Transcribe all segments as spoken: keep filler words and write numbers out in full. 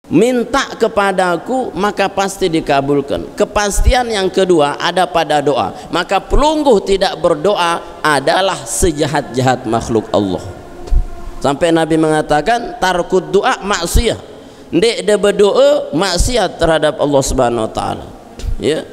minta kepadaku maka pasti dikabulkan. Kepastian yang kedua ada pada doa. Maka pelungguh tidak berdoa adalah sejahat-jahat makhluk Allah. Sampai Nabi mengatakan tarkud doa maksiyah. Ndek dia berdoa maksiat terhadap Allah Subhanahu wa taala. Ya.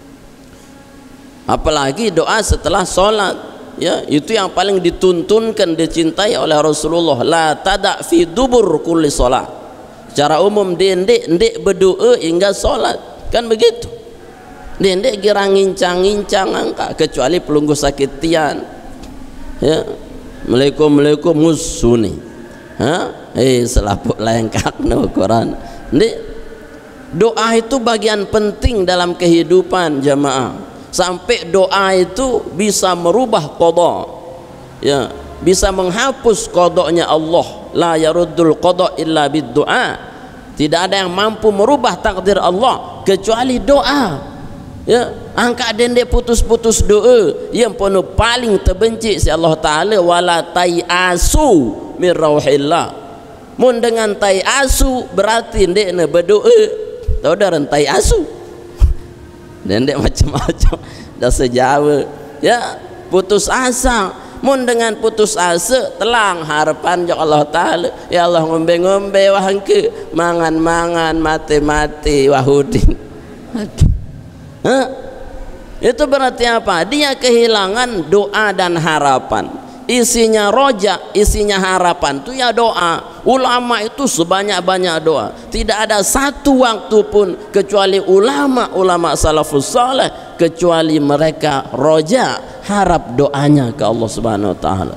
Apalagi doa setelah solat, ya, itu yang paling dituntunkan, dicintai oleh Rasulullah. La tada fi dubur kulli solat. Secara umum dia ndek ndek berdoa hingga solat, kan begitu. Dia ndek kira ngincang-ngincang angka kecuali pelunggu sakit tian. Ya, Assalamualaikum musuni. Ha? Eh selaput lengkak no Quran. Ndek, doa itu bagian penting dalam kehidupan jamaah. Sampai doa itu bisa merubah qada. Ya, bisa menghapus qadanya Allah. La yaruddul qada illa bid-du'a. Tidak ada yang mampu merubah takdir Allah kecuali doa. Ya, angka dendek putus-putus doa yang penuh paling terbenci si Allah Taala, wala tai'asu min rauhillah. Mun dengan tai'asu berarti ndek ne berdoa. Tahu dah rentai asu. Dendek macam-macam dah sejawa. Ya, putus asa. Mun dengan putus asa telang harapan ya Allah Taala, ya Allah ngombe-ngombe wahangke, mangan-mangan, mati-mati wahudin. Hah? Itu berarti apa? Dia kehilangan doa dan harapan. Isinya roja, isinya harapan itu ya doa. Ulama itu sebanyak-banyak doa. Tidak ada satu waktu pun kecuali ulama-ulama salafus saleh kecuali mereka roja, harap doanya ke Allah Subhanahu wa taala.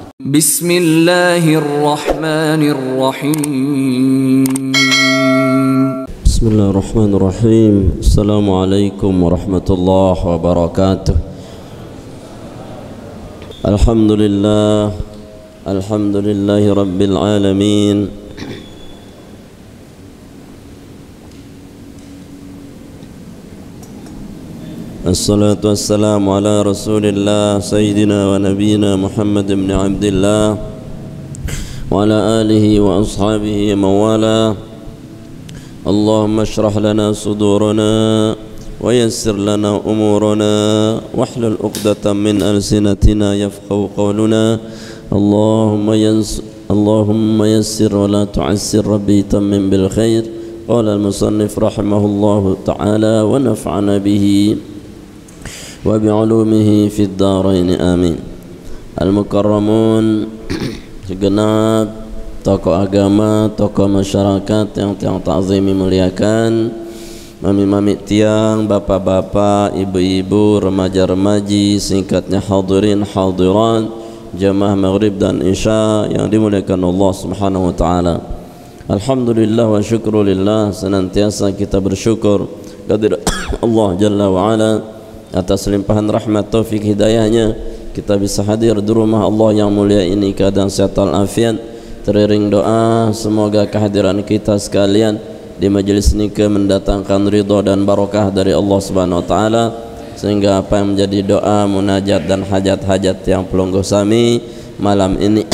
Bismillahirrahmanirrahim. Bismillahirrahmanirrahim. Assalamualaikum warahmatullahi wabarakatuh. Alhamdulillah, alhamdulillahi rabbil alamin. Assalatu wassalamu ala rasulillah sayyidina wa nabiyina Muhammad ibn Abdillah wa ala alihi wa ashabihi mawala. Allahumma shrah lana sudurana wa yassir lana umurana wahlul uqdatan min alsinatina yafqahu qawluna. Allahumma yans Allahumma yassir wa la tu'assir rabbi tammin bil khair. Qala al-musannif rahimahullahu ta'ala wa naf'ana bihi wa bi'ulumihi fid dharain amin. Al-mukarramun, segenap tokoh agama, tokoh masyarakat yang yang ta'zimi muliakan, mami-mami tiang, bapak-bapak, ibu-ibu, remaja-remaji, singkatnya hadirin hadirat, jamaah maghrib dan isya yang dimuliakan Allah Subhanahu wa taala. Alhamdulillah wa syukrulillah, senantiasa kita bersyukur kehadirat Allah Jalla wa Ala atas limpahan rahmat taufik hidayahnya kita bisa hadir di rumah Allah yang mulia ini keadaan sehat walafiat. Teriring doa semoga kehadiran kita sekalian di majelis ini mendatangkan ridha dan barakah dari Allah Subhanahu wa taala, sehingga apa yang menjadi doa, munajat dan hajat-hajat yang pelungguh sami malam ini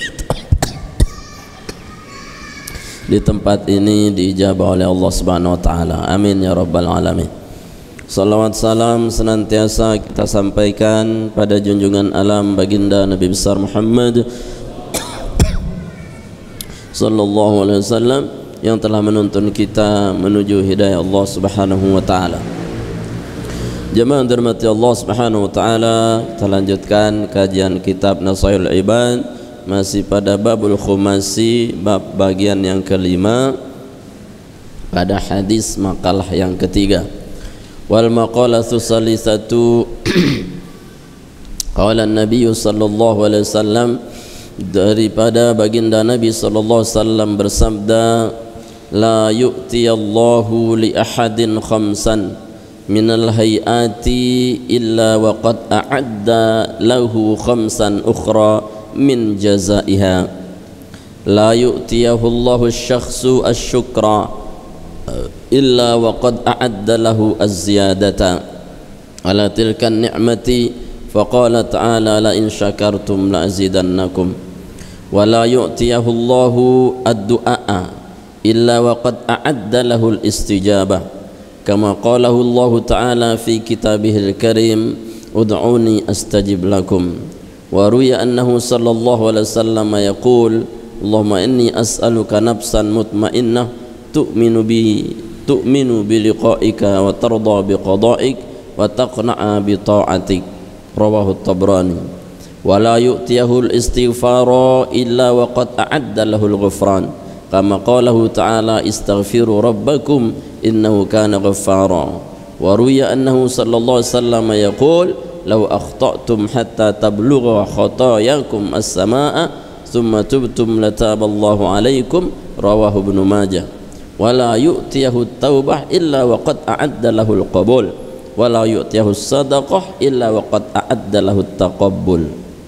di tempat ini diijabah oleh Allah Subhanahu wa taala. Amin ya rabbal alamin. Salawat salam senantiasa kita sampaikan pada junjungan alam baginda Nabi besar Muhammad sallallahu alaihi wasallam yang telah menuntun kita menuju hidayah Allah Subhanahu wa taala. Jemaah dirahmati Allah Subhanahu wa taala, kita lanjutkan kajian kitab Nasaihul Ibad, masih pada babul khumasi, bab bagian yang kelima, pada hadis makalah yang ketiga. Wal maqalatu salisatu qala an-nabiy sallallahu alaihi wasallam, daripada baginda Nabi sallallahu alaihi wasallam bersabda, la yu'tiyallahu li ahadin khamsan minal hayati illa wa qad a'adda lahu khamsan ukhra min jazaiha. La yu'tiyahu Allahu asy-syakhsu asy-syukra illa wa qad a'adda lahu az-ziyadata ala tilka an-ni'mati faqala ta'ala la in syakartum la azidannakum. Wa la yu'tiyahu Allahu ad-du'a illa waqad a'adda lahul istijabah kama qalahu Allah Ta'ala fi kitabihil karim ud'uni astajib lakum. Wa ruya annahu sallallahu alaihi wasallam yaqul Allahumma inni as'aluka nafsan mutmainnah tu'minu bi tu'minu bi liqa'ika wa tarda bi qada'ik wa taqna'a bi ta'atik. Rawahu Tabrani. Wa la yu'tiyahu al-istighfara illa wa qad a'adda lahu al-ghufran kama qalahu ta'ala istaghfiru rabbakum innahu kana ghaffara. Wa ruya annahu sallallahu alaihi wasallam yaqul law akhta'tum hatta tablugha khatayakum as-samaa'a thumma tubtum lataballahu alaikum. Rawahu Ibnu Majah. Wa la yu'tiyahu at-taubah illa wa qad a'adda lahu al-qabul wa la yu'tiyahu as-sadaqah illa wa qad a'adda lahu at-taqabbul.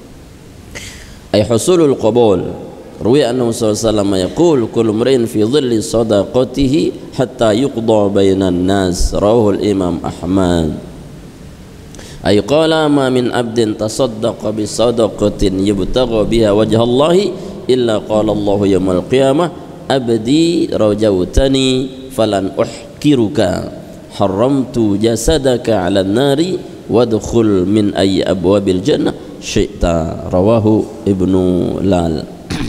Ay husulul qabul. Ruwiya annahu sallallahu alaihi wasallam yaqul kullu imrin fi dhilli sadaqatihi hatta yuqda bainan nas. Rawahu al-Imam Ahmad. Ay qala ma min abdin tasaddaqa bi sadaqatin yubtagha biha wajha Allah illa qala Allah yawmal qiyamah abdi rajawtani falan uhkiruka haramtu jasadaka 'alan nari wadkhul min ayyi abwabil jannah syi'ta. Rawahu Ibnu Lal.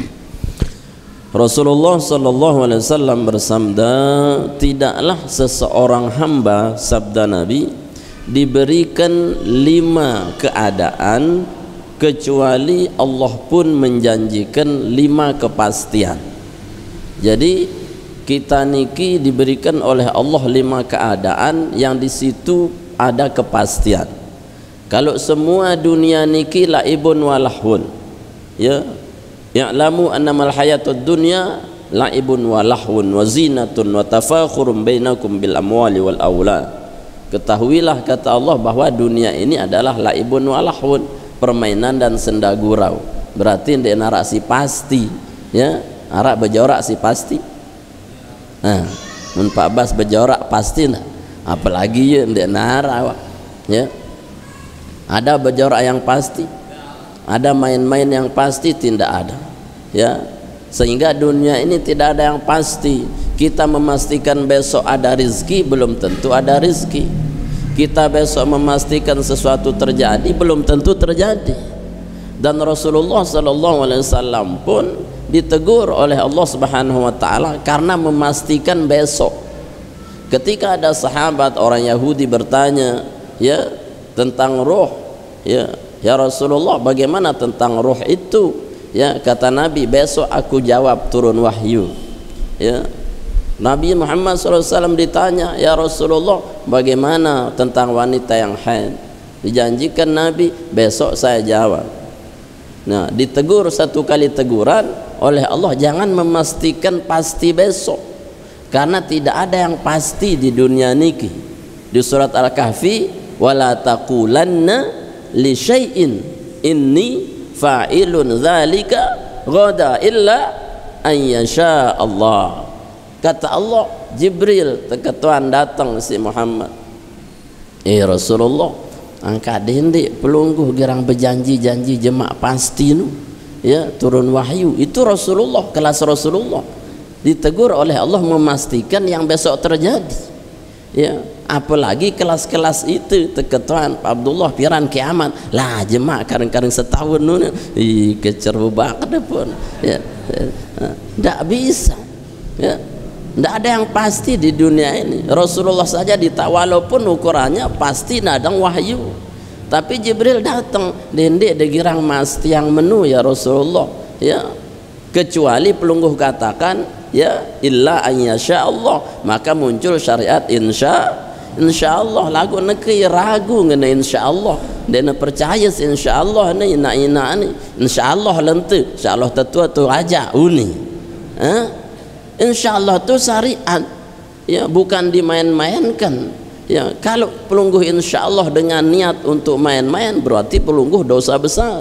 Rasulullah sallallahu alaihi wasallam bersabda, tidaklah seseorang hamba, sabda Nabi, diberikan lima keadaan kecuali Allah pun menjanjikan lima kepastian. Jadi kita niki diberikan oleh Allah lima keadaan yang di situ ada kepastian. Kalau semua dunia niki laibun walahun, ya, ya'lamu annamal hayatud dunya laibun walahun wa zinatun wa tafakhurun bainakum bil amwali wal aulad. Ketahuilah kata Allah bahwa dunia ini adalah laibun walahun, permainan dan senda gurau. Berarti ndek narasi pasti, ya, arak bejorak si pasti. Nah, mun Pak Bas bejorak pasti nah. Apalagi ya ndek nara, ya. Ada bejorak yang pasti, ada main-main yang pasti, tidak ada, ya. Sehingga dunia ini tidak ada yang pasti. Kita memastikan besok ada rizki, belum tentu ada rizki. Kita besok memastikan sesuatu terjadi, belum tentu terjadi. Dan Rasulullah sallallahu alaihi wasallam pun ditegur oleh Allah Subhanahu wa taala karena memastikan besok. Ketika ada sahabat orang Yahudi bertanya, ya, tentang roh, ya, ya Rasulullah, bagaimana tentang roh itu? Ya, kata Nabi, besok aku jawab turun wahyu. Ya, Nabi Muhammad shallallahu alaihi wasallam ditanya, ya Rasulullah, bagaimana tentang wanita yang haid? Dijanjikan Nabi, besok saya jawab. Nah, ditegur satu kali teguran oleh Allah, jangan memastikan pasti besok, karena tidak ada yang pasti di dunia niki. Di surat Al-Kahfi, wala taqulanna li syai'in inni fa'ilun dzalika ghada illa an yasha Allah. Kata Allah, Jibril ketuan datang si Muhammad, eh Rasulullah, angka dendik pelungguh gerang berjanji-janji jemak pasti nu, ya, turun wahyu. Itu Rasulullah, kelas Rasulullah ditegur oleh Allah memastikan yang besok terjadi, ya. Apalagi kelas-kelas itu teketuan Pak Abdullah piran kiamat lah jemak kadang-kadang setahun nu ih kecerbu banget pun, ya, tidak bisa, ya. Tidak ada yang pasti di dunia ini. Rasulullah saja ditak, walaupun ukurannya pasti nadang wahyu, tapi Jibril datang dendek degirang mas tiang menu, ya Rasulullah, ya, kecuali pelungguh katakan, ya, illa an yasha Allah, maka muncul syariat insya insya Allah. Lagu negeri ragu ngena insya Allah, dan percaya insya Allah ni nak ina ni insya Allah lentu, insya Allah tetua tu aja uni, eh? Insya Allah tu syariat, ya, bukan dimain-mainkan, ya. Kalau pelungguh insya Allah dengan niat untuk main-main, berarti pelungguh dosa besar.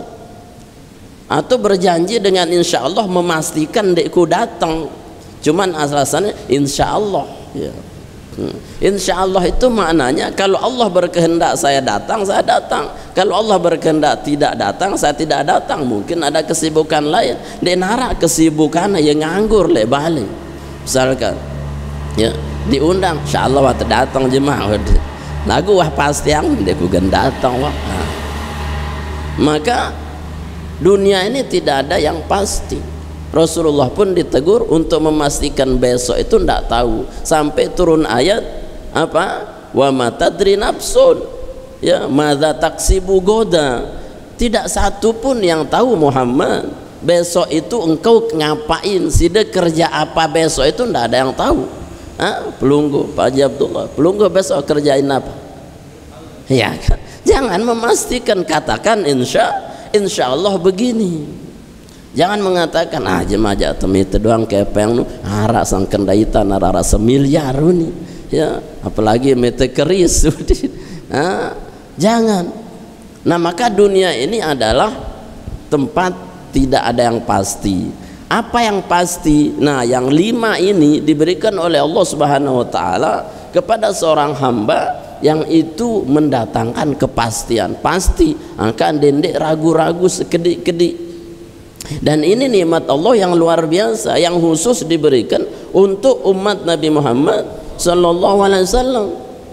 Atau berjanji dengan insya Allah memastikan dekku datang, cuman alasannya insya Allah, ya. hmm. Insya Allah itu maknanya kalau Allah berkehendak saya datang, saya datang. Kalau Allah berkehendak tidak datang, saya tidak datang. Mungkin ada kesibukan lain, dia narak kesibukan yang nganggur le balik. misalkan ya diundang insyaallah waktu datang jemaah lagu wah pasti yang dia bukan datang wah. Nah, maka dunia ini tidak ada yang pasti. Rasulullah pun ditegur untuk memastikan besok itu tidak tahu, sampai turun ayat apa, wa ma tadri nafsun ya madza taksibu goda. Tidak satu pun yang tahu Muhammad besok itu engkau ngapain, sida kerja apa besok itu tidak ada yang tahu. Ah, pelunggu Pak Haji Abdullah, pelunggu besok kerjain apa? Ya kan? Jangan memastikan, katakan insya insya Allah begini. Jangan mengatakan ah jemaah temite doang kepeng nu hara sang kendaita narara semiliar nih ya, apalagi mete keris. Ah, jangan. Nah, maka dunia ini adalah tempat tidak ada yang pasti. Apa yang pasti? Nah, yang lima ini diberikan oleh Allah Subhanahu wa taala kepada seorang hamba yang itu mendatangkan kepastian. Pasti akan dendek ragu-ragu sekedik-kedik. Dan ini nikmat Allah yang luar biasa yang khusus diberikan untuk umat Nabi Muhammad sallallahu alaihi wasallam.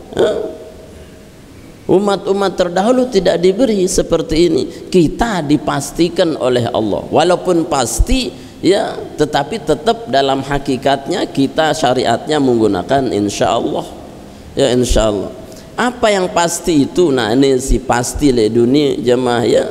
Umat-umat terdahulu tidak diberi seperti ini. Kita dipastikan oleh Allah. Walaupun pasti ya, tetapi tetap dalam hakikatnya kita syariatnya menggunakan insya Allah ya, insya Allah. Apa yang pasti itu? Nah, ini si pasti le dunia jemaah ya,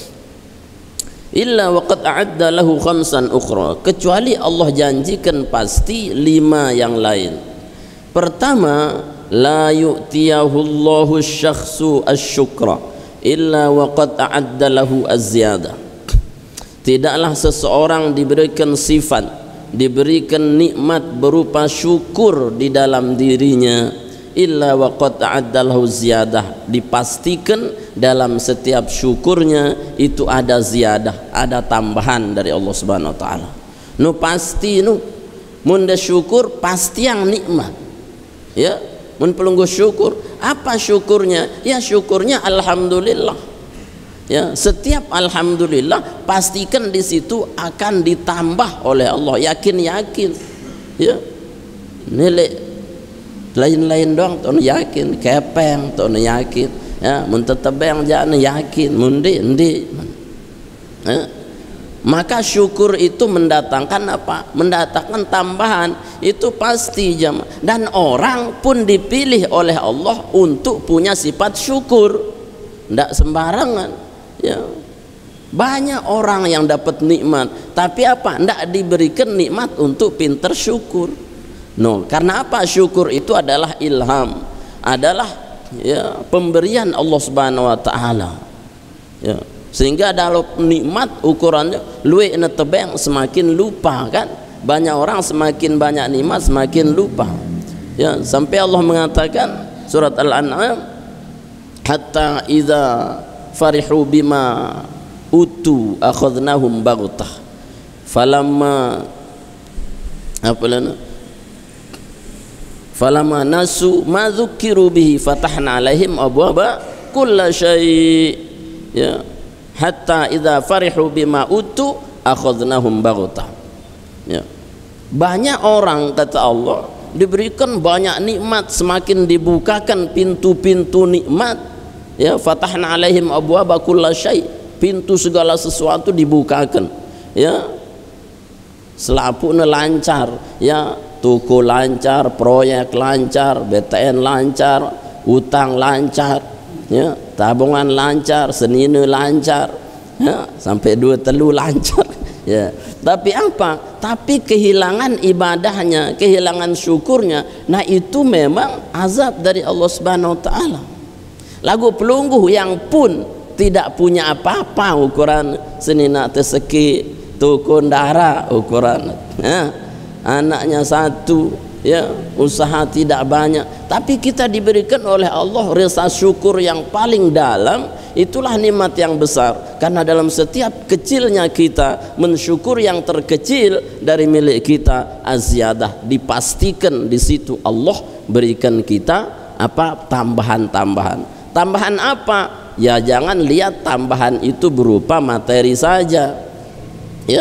illa waqad a'adda lahu khamsan ukhra, kecuali Allah janjikan pasti lima yang lain. Pertama, la yu'tiyahu Allahu syakhsu asyukra illa waqad a'adda lahu az-ziyadah. Tidaklah seseorang diberikan sifat, diberikan nikmat berupa syukur di dalam dirinya illa waqad a'adda lahu ziyadah, dipastikan dalam setiap syukurnya itu ada ziyadah, ada tambahan dari Allah Subhanahu wa taala. Nu pasti nu mun da syukur pasti yang nikmat. Ya, mun pelunggu syukur, apa syukurnya? Ya syukurnya alhamdulillah. Ya, setiap alhamdulillah pastikan di situ akan ditambah oleh Allah, yakin-yakin. Ya. Nilai lain-lain doang tuh yakin, kepeng tuh yakin. Ya, mun tetebeng jangan yakin, mundi endi. Ya. Maka syukur itu mendatangkan apa? Mendatangkan tambahan, itu pasti jamaah. Dan orang pun dipilih oleh Allah untuk punya sifat syukur, tidak sembarangan. Ya, banyak orang yang dapat nikmat, tapi apa? Tidak diberikan nikmat untuk pinter syukur. No, karena apa? Syukur itu adalah ilham, adalah ya pemberian Allah Subhanahu wa taala. Ya, sehingga dalam nikmat ukurannya luwe netebeng semakin lupa kan? Banyak orang semakin banyak nikmat semakin lupa. Ya, sampai Allah mengatakan surat Al-An'am, hatta idza farihu bima utu akhadnahum baghtah falamma apa lana falamma nasu ma dzukiru bihi fatahna alaihim abwaba kulla syai' ya hatta idza farihu bima utu akhadnahum baghtah. Ya, banyak orang kata Allah diberikan banyak nikmat, semakin dibukakan pintu-pintu nikmat. Ya, fatahna alaihim abwaba kulla syai', pintu segala sesuatu dibukakan. Ya, selapuna lancar, ya, toko lancar, proyek lancar, B T N lancar, utang lancar, ya, tabungan lancar, senine lancar, ya, sampai dua telu lancar. Ya, tapi apa? Tapi kehilangan ibadahnya, kehilangan syukurnya. Nah, itu memang azab dari Allah Subhanahu wa taala. Lagu pelungguh yang pun tidak punya apa-apa ukuran senina teseki tukun darah ukuran ya, anaknya satu ya, usaha tidak banyak, tapi kita diberikan oleh Allah rasa syukur yang paling dalam. Itulah nikmat yang besar, karena dalam setiap kecilnya kita mensyukur yang terkecil dari milik kita aziyadah, dipastikan di situ Allah berikan kita apa tambahan-tambahan. Tambahan apa? Ya, jangan lihat tambahan itu berupa materi saja. Ya,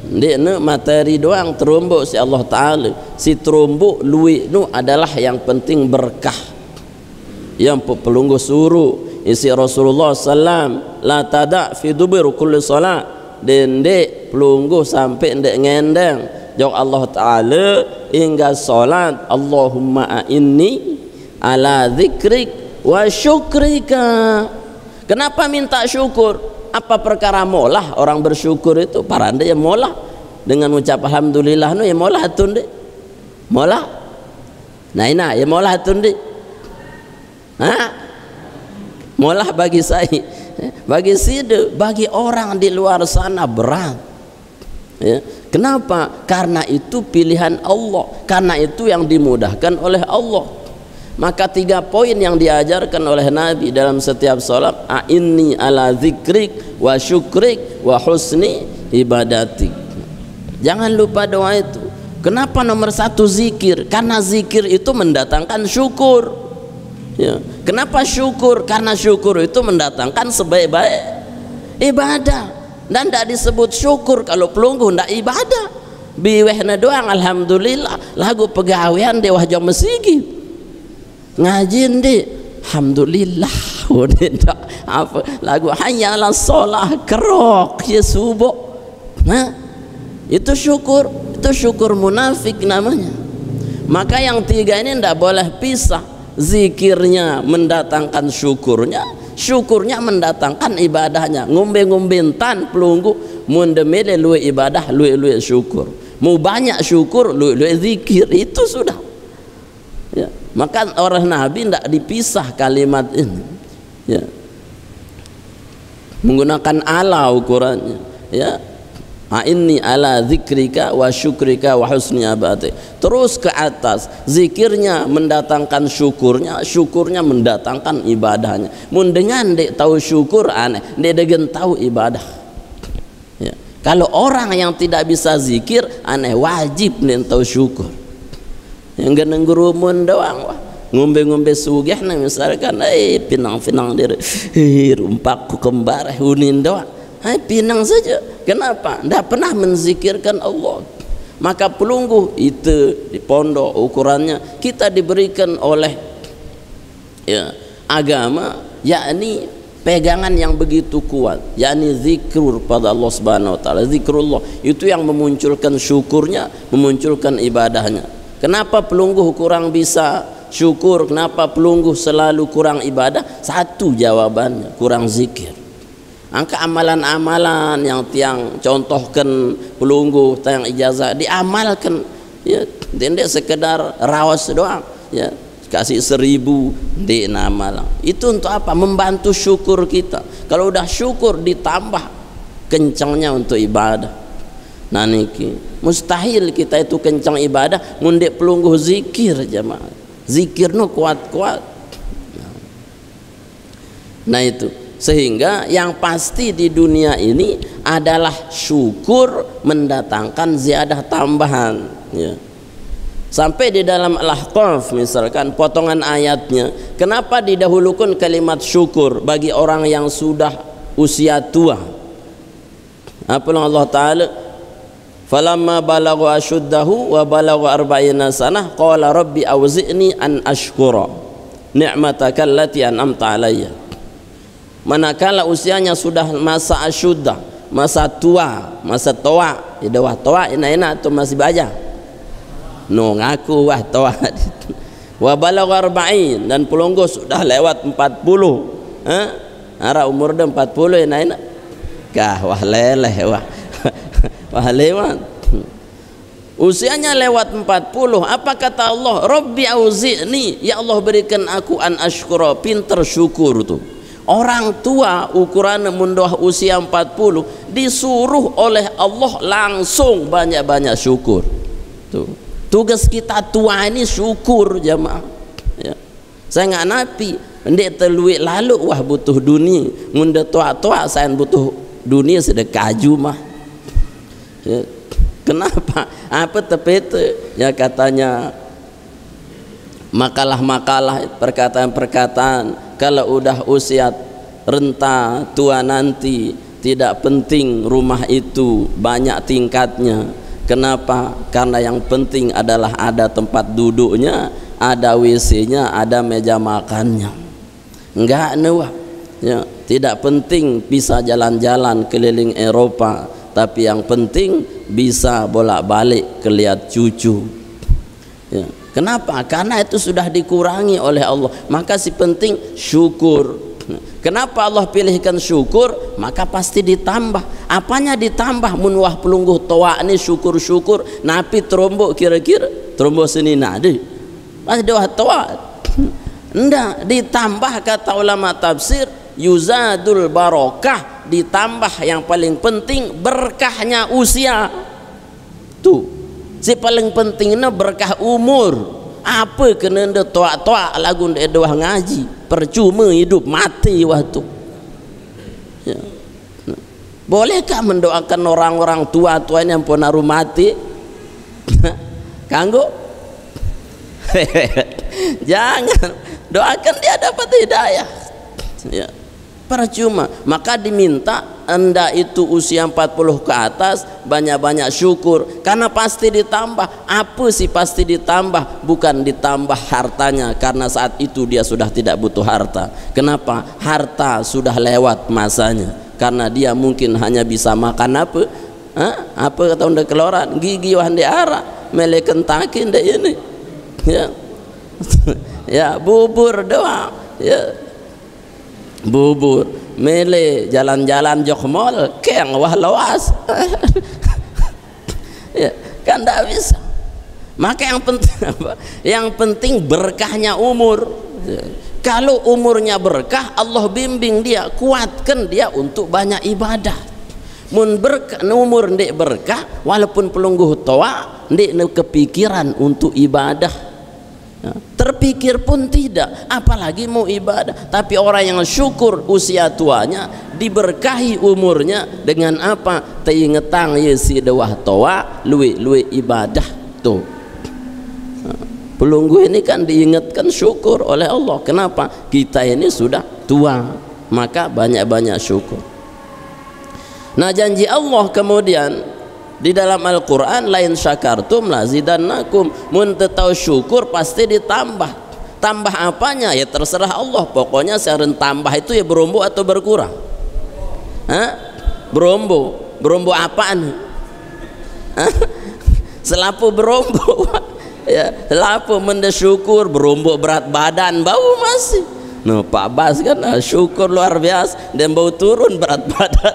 Ndik ne materi doang terumbuk si Allah Ta'ala. Si terumbuk luik nu adalah yang penting berkah. Yang pelunggu suruh isi Rasulullah sallam la tada fi dubur kulli salat. Dendek pelunggu sampai ndek ngendeng. Jawab Allah Ta'ala hingga salat Allahumma a'inni ala dzikrik wa syukrika. Kenapa minta syukur? Apa perkara molah orang bersyukur itu? Paranda ya molah dengan ucap alhamdulillah nu ya molah tundi molah nah ina ya molah tundi ha molah bagi saya, bagi sida, bagi orang di luar sana berat ya. Kenapa? Karena itu pilihan Allah, karena itu yang dimudahkan oleh Allah. Maka tiga poin yang diajarkan oleh Nabi dalam setiap salat, a'inni ala dzikrik wa syukrik wa husni ibadati. Jangan lupa doa itu. Kenapa nomor satu zikir? Karena zikir itu mendatangkan syukur ya. Kenapa syukur? Karena syukur itu mendatangkan sebaik-baik ibadah. Dan tidak disebut syukur kalau pelunggu tidak ibadah. Biwehna doang alhamdulillah, lagu pegawean dewah jam mesigi ngajin di alhamdulillah udah apa lagu hanya ala sholah kerok ya subuh. Nah itu syukur, itu syukur munafik namanya. Maka yang tiga ini tidak boleh pisah. Zikirnya mendatangkan syukurnya, syukurnya mendatangkan ibadahnya. Ngumbe-ngumbintan pelunggu mundemele luwe ibadah, luwe-luwe syukur. Mau banyak syukur, luwe-luwe zikir, itu sudah ya. Maka orang Nabi tidak dipisah kalimat ini ya. Menggunakan ala ukurannya ya. A'inni ala zikrika wa syukrika wa husni ibadati. Terus ke atas, zikirnya mendatangkan syukurnya, syukurnya mendatangkan ibadahnya. Mun dengan dek tahu syukur aneh, dek dengan tahu ibadah ya. Kalau orang yang tidak bisa zikir aneh, wajib nih tahu syukur. Yang geneng gurumun doang wah ngombe-ngombe sugih nah misalkan eh pinang-pinang diri eh rumpakku kembar hunin doang eh pinang saja. Kenapa? Tidak pernah menzikirkan Allah. Maka pelunggu itu di pondok ukurannya kita diberikan oleh ya agama, yakni pegangan yang begitu kuat, yakni zikrur pada Allah Subhanahu wa taala. Zikrullah itu yang memunculkan syukurnya, memunculkan ibadahnya. Kenapa pelunggu kurang bisa syukur? Kenapa pelunggu selalu kurang ibadah? Satu jawabannya, kurang zikir. Angka amalan-amalan yang tiang contohkan pelunggu tayang ijazah diamalkan ya, tidak sekedar rawas doang ya, kasih seribu di nama lah. Itu untuk apa? Membantu syukur kita. Kalau udah syukur ditambah kencangnya untuk ibadah. Nah niki mustahil kita itu kencang ibadah mundek pelungguh zikir jemaah. Zikir nu kuat-kuat. Nah itu sehingga yang pasti di dunia ini adalah syukur mendatangkan ziyadah tambahan ya. Sampai di dalam Al-Ahqaf misalkan potongan ayatnya, kenapa didahulukan kalimat syukur bagi orang yang sudah usia tua? Apa Allah Ta'ala? Falamma balagha ashuddahu wa balagha arba'ina sanah qala rabbi awzi'ni an ashkura ni'mataka allati an'amta alayya. Manakala usianya sudah masa asyuddah, masa tua, masa tua, ya wah tua ina-ina tu masih baja. No ngaku wah tua. Wa balagha arba'in dan pelunggu sudah lewat empat puluh. Ha? Ara umur dah empat puluh ina-ina. Kah wah leleh wah. Wah lewat usianya lewat empat puluh. Apa kata Allah? Rabbi auzi'ni, ya Allah berikan aku an ashkura, pinter syukur tuh. Orang tua ukuran mundoh usia empat puluh disuruh oleh Allah langsung banyak-banyak syukur tuh. Tugas kita tua ini syukur jemaah ya. Saya nggak napi ndek teluik lalu wah butuh dunia munda tua-tua saya butuh dunia sedekah kaju mah ya. Kenapa? Apa tepete ya katanya makalah-makalah perkataan-perkataan kalau udah usia renta tua nanti tidak penting rumah itu banyak tingkatnya. Kenapa? Karena yang penting adalah ada tempat duduknya, ada W C-nya, ada meja makannya. Enggak nuah. Ya, tidak penting bisa jalan-jalan keliling Eropa, tapi yang penting bisa bolak-balik ke lihat cucu. Ya. Kenapa? Karena itu sudah dikurangi oleh Allah. Maka si penting syukur. Kenapa Allah pilihkan syukur? Maka pasti ditambah. Apanya ditambah? Munwah pelungguh toa ini syukur-syukur. Napi terombo kira-kira terombo seni nadi. Masih doa toa. Enggak, ditambah kata ulama tafsir, yuzadul barokah, ditambah yang paling penting berkahnya usia. Tuh, si paling pentingnya berkah umur. Apa kena nda toa-toa lagu nda doa ngaji, percuma hidup mati waktu. Ya. Nah. Bolehkah mendoakan orang-orang tua-tua yang ponaru mati? Kanggo? Jangan, doakan dia dapat hidayah. Ya. Percuma. Maka diminta anda itu usia empat puluh ke atas banyak-banyak syukur, karena pasti ditambah. Apa sih pasti ditambah? Bukan ditambah hartanya, karena saat itu dia sudah tidak butuh harta. Kenapa? Harta sudah lewat masanya, karena dia mungkin hanya bisa makan apa? Hah? Apa kata unda keloran? Gigi wahande ara, mele kentakin deh ini. Ya. Ya, bubur doang. Ya. Bubur mele jalan-jalan jok mall keng wah lawas. Ya, kan tidak bisa. Maka yang penting apa? Yang penting berkahnya umur. Kalau umurnya berkah, Allah bimbing dia, kuatkan dia untuk banyak ibadah. Mun berkah umur ndek berkah, walaupun pelungguh toa ndek kepikiran untuk ibadah. Ya, terpikir pun tidak, apalagi mau ibadah. Tapi orang yang syukur usia tuanya diberkahi umurnya dengan apa? Teingetang yesi dewah toa luwe-luwe ibadah tuh. Nah, pelunggu ini kan diingatkan syukur oleh Allah. Kenapa? Kita ini sudah tua, maka banyak-banyak syukur. Nah, janji Allah kemudian di dalam Al-Quran, lain syakartum lazidannakum, mun tahu syukur pasti ditambah. Tambah apanya? Ya terserah Allah. Pokoknya seren tambah itu ya berombo atau berkurang. Hah? Berombo. Berombo apaan? Hah? Selapu berombo. Ya, selapu mendesyukur berombo berat badan bau masih. No, Pak Bas kan syukur luar biasa dan bau turun berat badan.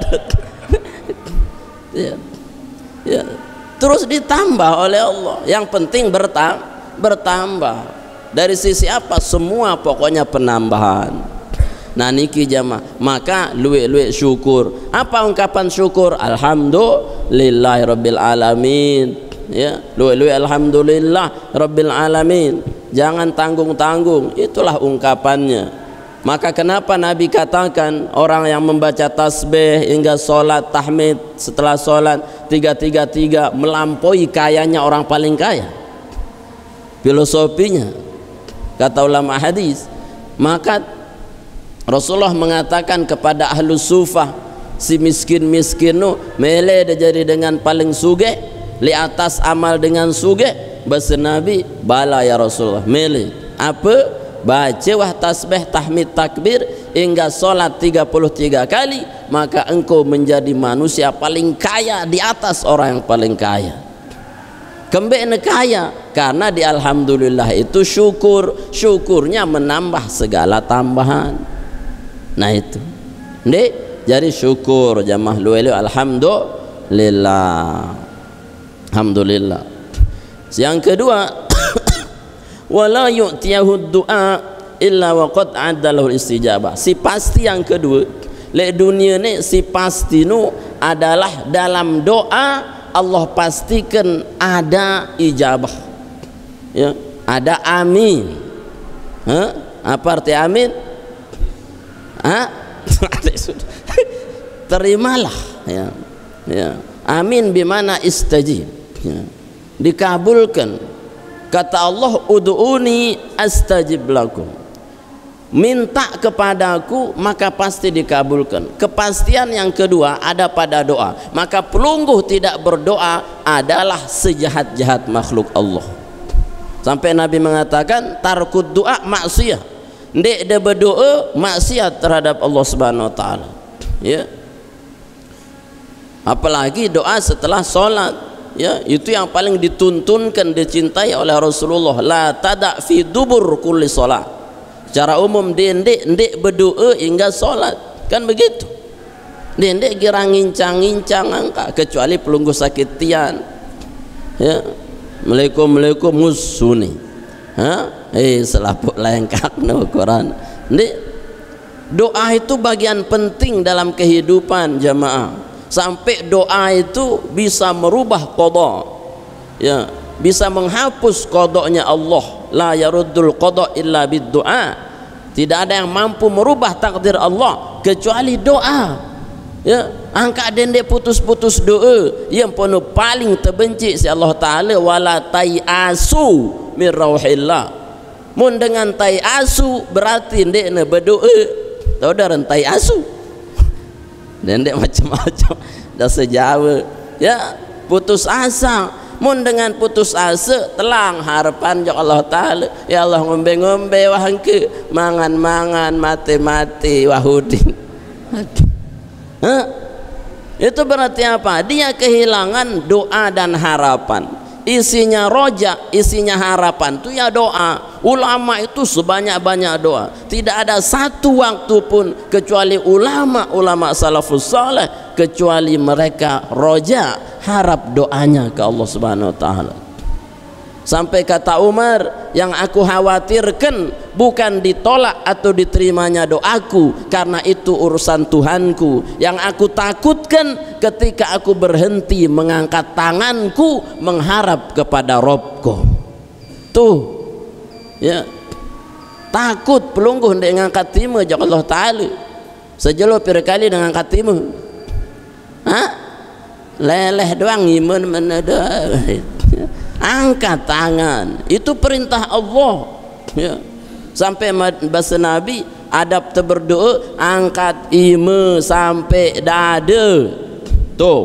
Ya. Ya, terus ditambah oleh Allah. Yang penting bertambah, bertambah. Dari sisi apa? Semua pokoknya penambahan. Nah niki jamaah, maka luwe-luwe syukur. Apa ungkapan syukur? Alhamdulillahirabbil alamin. Ya, luwe-luwe alhamdulillah rabbil alamin. Jangan tanggung-tanggung. Itulah ungkapannya. Maka kenapa Nabi katakan orang yang membaca tasbih hingga sholat tahmid setelah sholat tiga tiga tiga melampaui kayanya orang paling kaya. Filosofinya kata ulama hadis. Maka Rasulullah mengatakan kepada ahlu sufah, si miskin-miskin nu mele jadi dengan paling sugih, li atas amal dengan sugih. Bahasa Nabi, bala ya Rasulullah, mele apa? Baca wah tasbih tahmid takbir hingga sholat tiga puluh tiga kali, maka engkau menjadi manusia paling kaya di atas orang yang paling kaya. Kembali kaya karena di alhamdulillah itu syukur, syukurnya menambah segala tambahan. Nah itu Ndek, jadi syukur jamaah luwelu alhamdulillah. Alhamdulillah. Yang kedua, wala yu'tiyahu du'a illa waqad adalahu istijabah. Si pasti yang kedua, le dunia ni si pasti nu adalah dalam doa Allah pastikan ada ijabah. Ya, ada amin. Ha? Apa arti amin? Ha? Terimalah ya. Ya. Amin bimana istajib. Ya. Dikabulkan. Kata Allah, ud'uni astajib lakum. minta kepadaku maka pasti dikabulkan. Kepastian yang kedua ada pada doa. Maka pelungguh tidak berdoa adalah sejahat-jahat makhluk Allah. Sampai Nabi mengatakan tarkud doa maksiyah. Ndek dia berdoa maksiat terhadap Allah Subhanahu wa taala. Ya. Apalagi doa setelah salat, ya, itu yang paling dituntunkan, dicintai oleh Rasulullah. La tada fi dubur kulli salat. Secara umum dia ndek ndek berdoa hingga salat. Kan begitu. Dia ndek kira ngincang-ngincang angka kecuali pelungguh sakit tian. Ya. Assalamualaikum musuni. Ha? Eh selaput lengkak no Quran. Ndek doa itu bagian penting dalam kehidupan jamaah. Sampai doa itu bisa merubah qada, ya, bisa menghapus qadanya Allah. La yaruddul qada illa bid doa. Tidak ada yang mampu merubah takdir Allah kecuali doa. Ya, angka dendek putus-putus doa yang penuh paling terbenci si Allah Taala, wala tayasu min rauhillah. Mun dengan tayasu berarti ndek ne berdoa. Tahu dah rentai asu. Dendek macam-macam dah sejawa, ya, putus asa. Mun dengan putus asa telang harapan ya Allah Taala, ya Allah ngombe-ngombe wahangke, mangan-mangan mati-mati wahudin. Hah? Itu berarti apa? Dia kehilangan doa dan harapan. Isinya roja, isinya harapan itu ya doa. Ulama itu sebanyak-banyak doa. Tidak ada satu waktu pun kecuali ulama-ulama salafus saleh kecuali mereka roja, harap doanya ke Allah Subhanahu wa taala. Sampai kata Umar, yang aku khawatirkan bukan ditolak atau diterimanya doaku, karena itu urusan Tuhanku. Yang aku takutkan ketika aku berhenti mengangkat tanganku mengharap kepada Robku. Tuh, ya, takut pelungguh dengan angkat timu ya Allah Ta'ala. Sejelo pirkali dengan angkat timu. Hah? Leleh doang iman mana doa. Angkat tangan, itu perintah Allah, ya. Sampai bahasa Nabi adab berdoa angkat ima sampai dada. Tuh,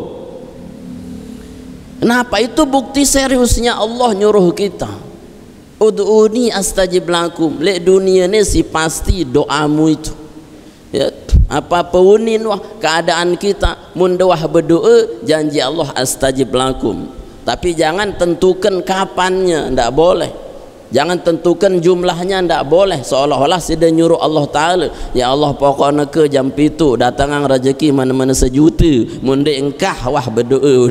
kenapa? Itu bukti seriusnya Allah nyuruh kita. Ud'uni astajib lakum. Lek dunia ni si pasti doamu itu, ya, apa paunin wah keadaan kita mun doa berdoa janji Allah astajib lakum. Tapi jangan tentukan kapannya, ndak boleh. Jangan tentukan jumlahnya, ndak boleh. Seolah-olah sudah nyuruh Allah Ta'ala, ya Allah pokoknya ke jam itu datangan rezeki mana-mana sejuta, munde engkah wah berdoa.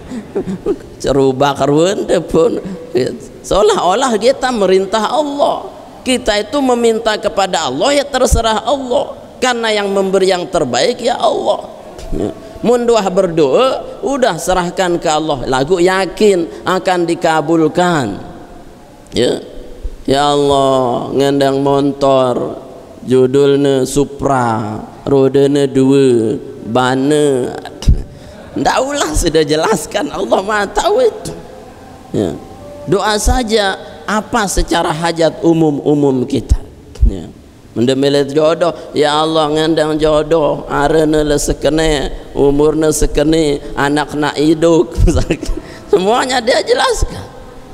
Ceru bakar wende pun. Seolah-olah kita merintah Allah. Kita itu meminta kepada Allah, ya terserah Allah. Karena yang memberi yang terbaik ya Allah. Ya. Munduah berdoa udah serahkan ke Allah, lagu yakin akan dikabulkan. Ya, ya Allah ngendang motor judulnya Supra, rodanya dua, bana. Ndak ulah sudah jelaskan, Allah Maha tahu itu. Ya, doa saja apa secara hajat umum-umum kita. Ya. Mendemilit jodoh, ya Allah ngendang jodoh, arena le sekene, umurnya sekene, anak nak hidup. Semuanya dia jelaskan.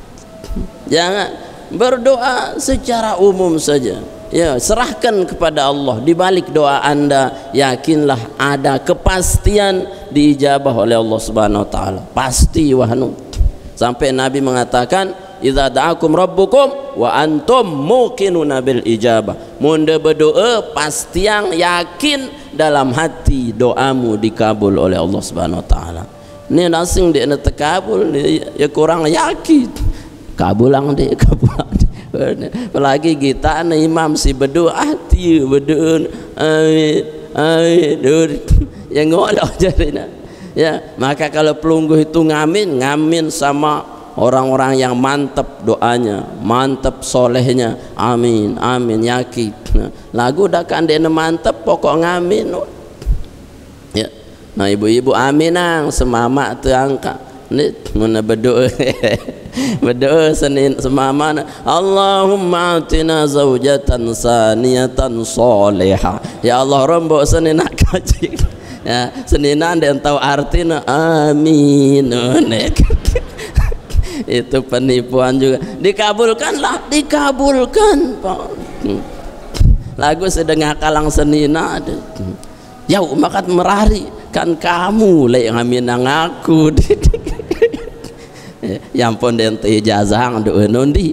Jangan berdoa secara umum saja. Ya, serahkan kepada Allah. Di balik doa Anda, yakinlah ada kepastian diijabah oleh Allah Subhanahu wa taala. Pasti wahnu. Sampai Nabi mengatakan, idza da'akum rabbukum wa antum muqinuna bil ijabah. Munda berdoa pasti yang yakin dalam hati doamu dikabul oleh Allah Subhanahu wa taala. Ni nasing dia nak terkabul ya kurang yakin. Kabulang dia kabulang. Apalagi kita na imam si berdoa hati berdoa amin amin yang ngolok jadinya. Ya, maka kalau pelungguh itu ngamin, ngamin sama orang-orang yang mantap doanya, mantap solehnya, amin, amin, yakin. Nah, lagu dah kan dia mantap, pokok ngamin. Ya, nah ibu-ibu aminang semama tu angka, ni mana berdoa. berdoa Senin semamana, Allahumma atina zaujatan saniyatan salihah. Ya Allah rombok Senin nak kaji. Ya, Seninan dia tahu artinya amin. Itu penipuan juga. Dikabulkanlah, dikabulkan, Pak. Lagu sedengah kalang Senina ada. Ya umakat merari kan kamu le yang aminang aku. Yang pun dente ijazah do nondi.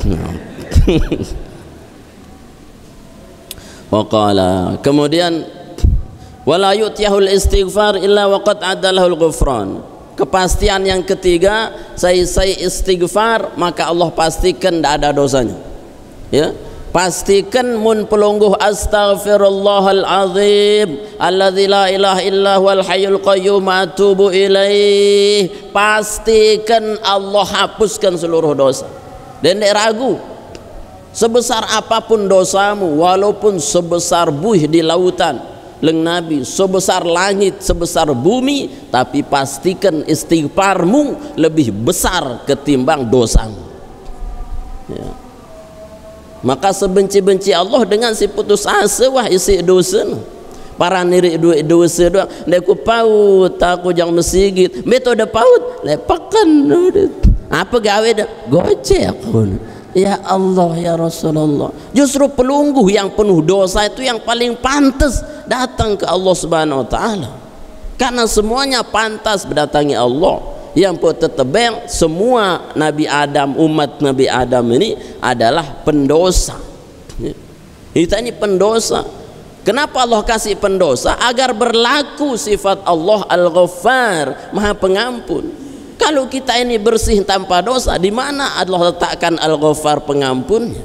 Waqala kemudian wala yu'tiyahul istighfar illa waqad adalahul ghufran. Kepastian yang ketiga, saya saya istighfar maka Allah pastikan tidak ada dosanya. Ya, pastikan mun pelungguh astaghfirullahal azim alladzi la ilaha illa huwal hayyul qayyum atubu ilaih. Pastikan Allah hapuskan seluruh dosa. Dan tidak ragu, sebesar apapun dosamu, walaupun sebesar buih di lautan, leng Nabi, sebesar langit, sebesar bumi, tapi pastikan istighfarmu lebih besar ketimbang dosamu. Ya. Maka sebenci-benci Allah dengan si putus asa wah isi dosa. Para nirik duit dosa doang. Deku paut, aku jang masjid. Metode paut, lepakan. Apa gawe dah? Gocek. Ya Allah ya Rasulullah, justru pelungguh yang penuh dosa itu yang paling pantas datang ke Allah Subhanahu wa taala, karena semuanya pantas mendatangi Allah. Yang pun tetebeng semua Nabi Adam, umat Nabi Adam ini adalah pendosa. Kita ini pendosa. Kenapa Allah kasih pendosa? Agar berlaku sifat Allah Al-Ghaffar, Maha Pengampun. Kalau kita ini bersih tanpa dosa, di mana Allah letakkan Al-Ghaffar pengampunnya?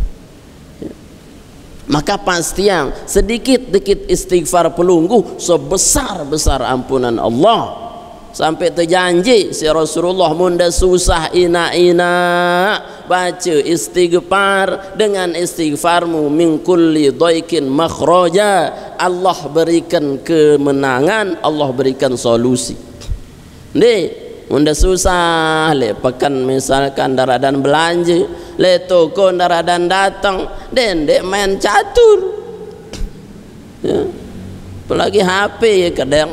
Maka pasti yang sedikit-dikit istighfar pelungguh sebesar-besar ampunan Allah. Sampai terjanji si Rasulullah munda susah ina-ina baca istighfar, dengan istighfarmu min kulli dhaikin makhraja, Allah berikan kemenangan, Allah berikan solusi. Nih munda susah le pekan misalkan daradan belanja, le toko daradan datang den dek main catur, ya. Apalagi H P ya kadang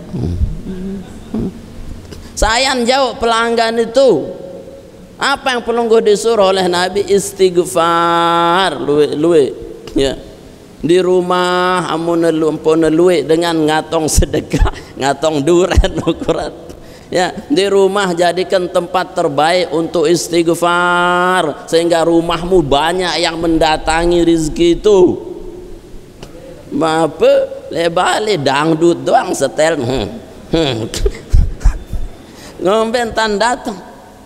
sayang jauh pelanggan itu. Apa yang pelungguh disuruh oleh Nabi? Istighfar luwe luwe, ya. Di rumah amun lumpun luwe dengan ngatong sedekah, ngatong duren ukuran. Ya, di rumah jadikan tempat terbaik untuk istighfar sehingga rumahmu banyak yang mendatangi rezeki itu. Apa lebale dangdut doang setel. Hmm. Hmm. Ngombentan datang.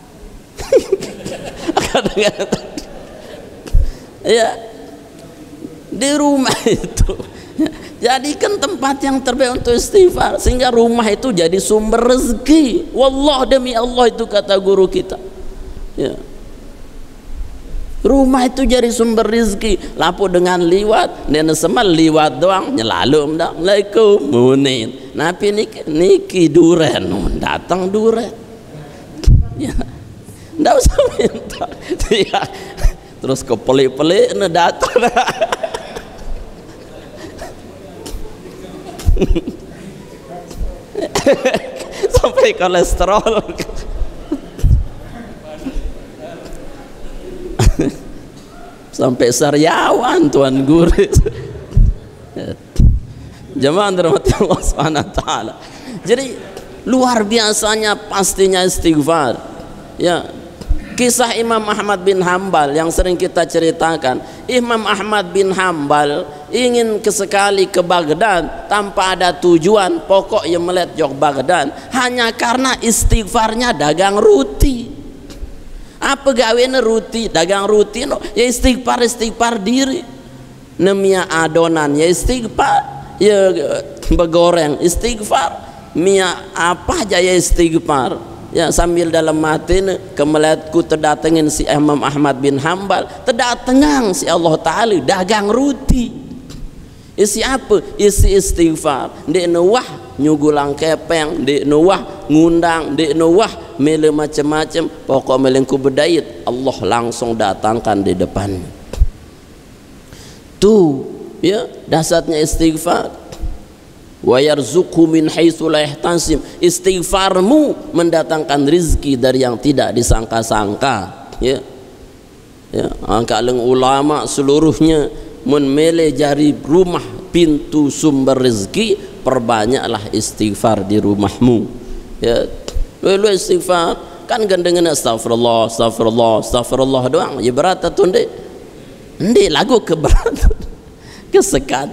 Ya, di rumah itu jadikan tempat yang terbaik untuk istighfar sehingga rumah itu jadi sumber rezeki. Wallah, demi Allah itu kata guru kita, ya. Rumah itu jadi sumber rezeki. Lapu dengan liwat, dan semal liwat doang nyelalum dah. Assalamualaikum munin. Napi niki niki duren, datang duren. Ya, ndak usah minta. Ya. Terus ke pelik-pelik ne datang. Sampai kolesterol. Sampai sariawan tuan guru. Jemaah dirahmati Allah Subhanahu wa taala. Jadi luar biasanya pastinya istighfar. Ya, kisah Imam Ahmad bin Hambal yang sering kita ceritakan. Imam Ahmad bin Hambal ingin kesekali ke Baghdad tanpa ada tujuan pokok yang melet jok Baghdad hanya karena istighfarnya dagang roti. Apa gawene roti, dagang roti no, ya istighfar istighfar diri. Nemia adonan ya istighfar, ya begoreng istighfar, mia apa aja ya istighfar. Ya sambil dalam hati kemeletku terdatengin si Imam Ahmad bin Hambal, terdatengang si Allah Ta'ala dagang roti. Isi apa? Isi istighfar. Dek nuwah nyugulang kepeng, dek nuwah ngundang, dek nuwah mele macam-macam, pokok melengku berdait, Allah langsung datangkan di depan. Tu ya dasarnya istighfar. Wa yarzuqhu min haitsu la yahtasib. Istighfarmu mendatangkan rizki dari yang tidak disangka-sangka. Ya, ya. Angkaleng ulama seluruhnya mun mele jari rumah pintu sumber rezeki, perbanyaklah istighfar di rumahmu. Ya, lu istighfar kan gandengan astagfirullah, astagfirullah, astagfirullah doang. Ya berat tu ndek. Ndek lagu keberatan. Kesekat.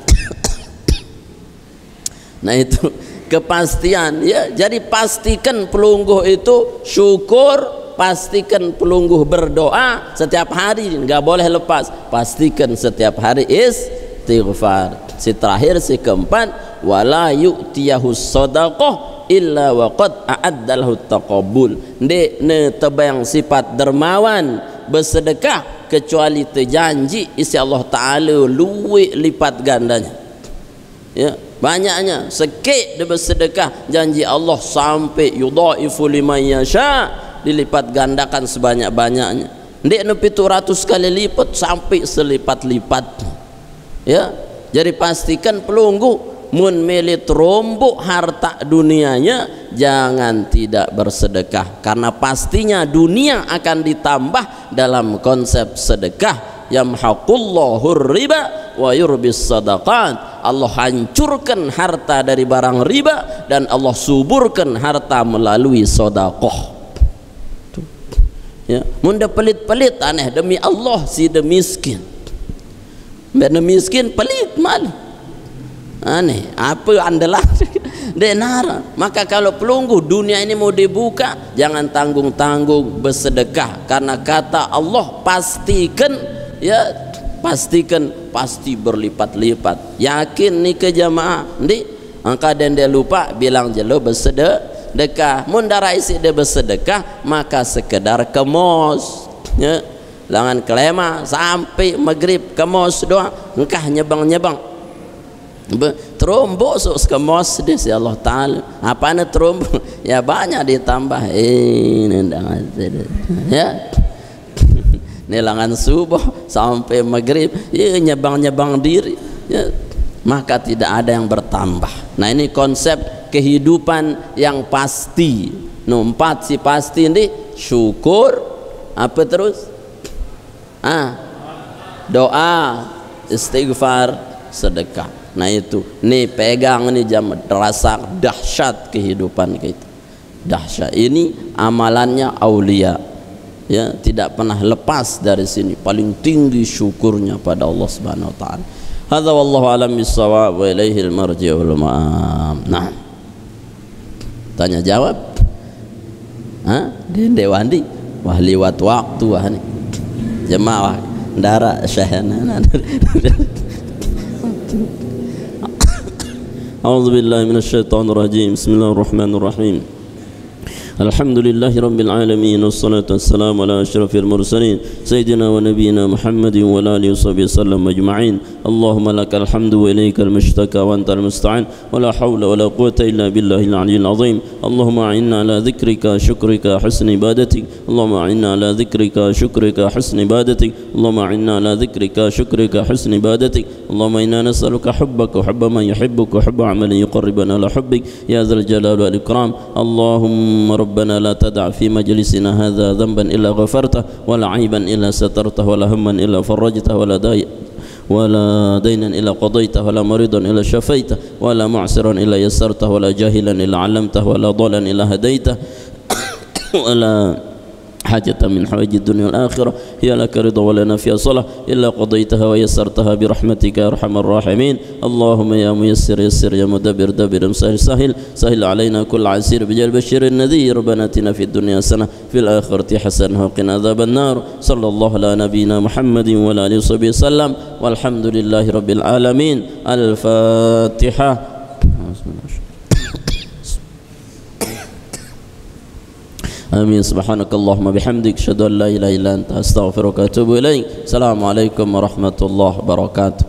Nah itu kepastian ya. Jadi pastikan pelungguh itu syukur, pastikan pelungguh berdoa setiap hari, enggak boleh lepas. Pastikan setiap hari istighfar. Si terakhir si keempat, wala yu'tiyahu sadaqah illa waqad a'addalahu taqabbul. Ndek ne tebayang sifat dermawan bersedekah kecuali terjanji isi Allah Ta'ala luwih lipat gandanya. Ya, banyaknya sekit dia bersedekah, janji Allah sampai yudhaifu liman yasha, dilipat gandakan sebanyak-banyaknya. Ndek nepi tujuh ratus kali lipat sampai selipat-lipat. Ya, jadi pastikan pelunggu mun milik rombok harta dunianya jangan tidak bersedekah, karena pastinya dunia akan ditambah dalam konsep sedekah. Yamhaqullahu riba wa yurbis sadaqat. Allah hancurkan harta dari barang riba dan Allah suburkan harta melalui sedekah. Ya, munda pelit-pelit aneh demi Allah si de miskin. Benda miskin pelit mal. Aneh, apa andalah denara. Maka kalau pelunggu dunia ini mau dibuka, jangan tanggung-tanggung bersedekah, karena kata Allah pastikan ya, pastikan pasti berlipat-lipat. Yakin nih ke jamaah ndi angka dan dia lupa bilang jelo bersedekah. Mun darah isi dia bersedekah maka sekedar kemos ya, langan kelema sampai maghrib kemos doang, engkah nyebang-nyebang terombok sok kemos dia si Allah Ta'ala. Apa na terombok ya banyak ditambah eh nendang ya nilangan subuh sampai maghrib ya nyebang-nyebang diri ya, maka tidak ada yang bertambah. Nah ini konsep kehidupan yang pasti. Nompat si pasti ini syukur, apa terus ah doa, istighfar, sedekah. Nah itu nih pegang nih jam rasa dahsyat kehidupan kita, dahsyat. Ini amalannya aulia ya, tidak pernah lepas dari sini. Paling tinggi syukurnya pada Allah Subhanahu wa taala. Hadza wallahu alam bissawab wa ilaihil marji'u wal ma'ab. Nah, tanya jawab. Hah? Dende wandi wah liwat waktu wah nih. Jemaah ndara syahana. A'udzubillahi minasyaitonir rajim. Bismillahirrahmanirrahim. Alhamdulillahi rabbil alamin, wassalatu wassalamu ala asyrafil mursalin sayyidina wa nabiyyina Muhammadin wa ala alihi washabihi wasallam ajma'in. Allahumma lakal hamdu wa ilaikal mushtaka wa antal musta'an wa la hawla wa la quwwata illa billahil aliyyil azim. Allahumma a'inna ala dhikrika syukrika husni ibadatik. Allahumma a'inna ala dhikrika syukrika husni ibadatik. Allahumma a'inna ala dhikrika syukrika husni ibadatik. Allahumma inna nas'aluka hubbaka wa hubba man yuhibbuka wa hubba 'amalin yuqarribuna ila hubbik ya dzal jalali wal ikram. Allahumma ربنا لا تدع في مجلسنا هذا ذنبا إلا غفرته ولا عيبا إلا سترته ولا هما إلا فرجته ولا داي ولا دينا إلا قضيته ولا مريضا إلا شفيته ولا معسرا إلا يسرته ولا جاهلا إلا علمته ولا ضالا إلا هديته ولا حاجة من حوائج الدنيا والآخرة هي لك رضا ولنا فيها صلاة إلا قضيتها ويسرتها برحمتك يا أرحم الراحمين. اللهم يا ميسر يسر يا مدبر دبر مسهل سهل سهل علينا كل عسير بجل بشير النذير. ربنا آتنا في الدنيا حسنة في الآخرة حسنة وقنا عذاب النار. صلى الله على نبينا محمد وعلى آله وصحبه وسلم والحمد لله رب العالمين. الفاتحة. آمين. سبحانك اللهم بحمدك أشهد أن لا إله إلا أنت أستغفرك وأتوب إليك. السلام عليكم ورحمة الله وبركاته.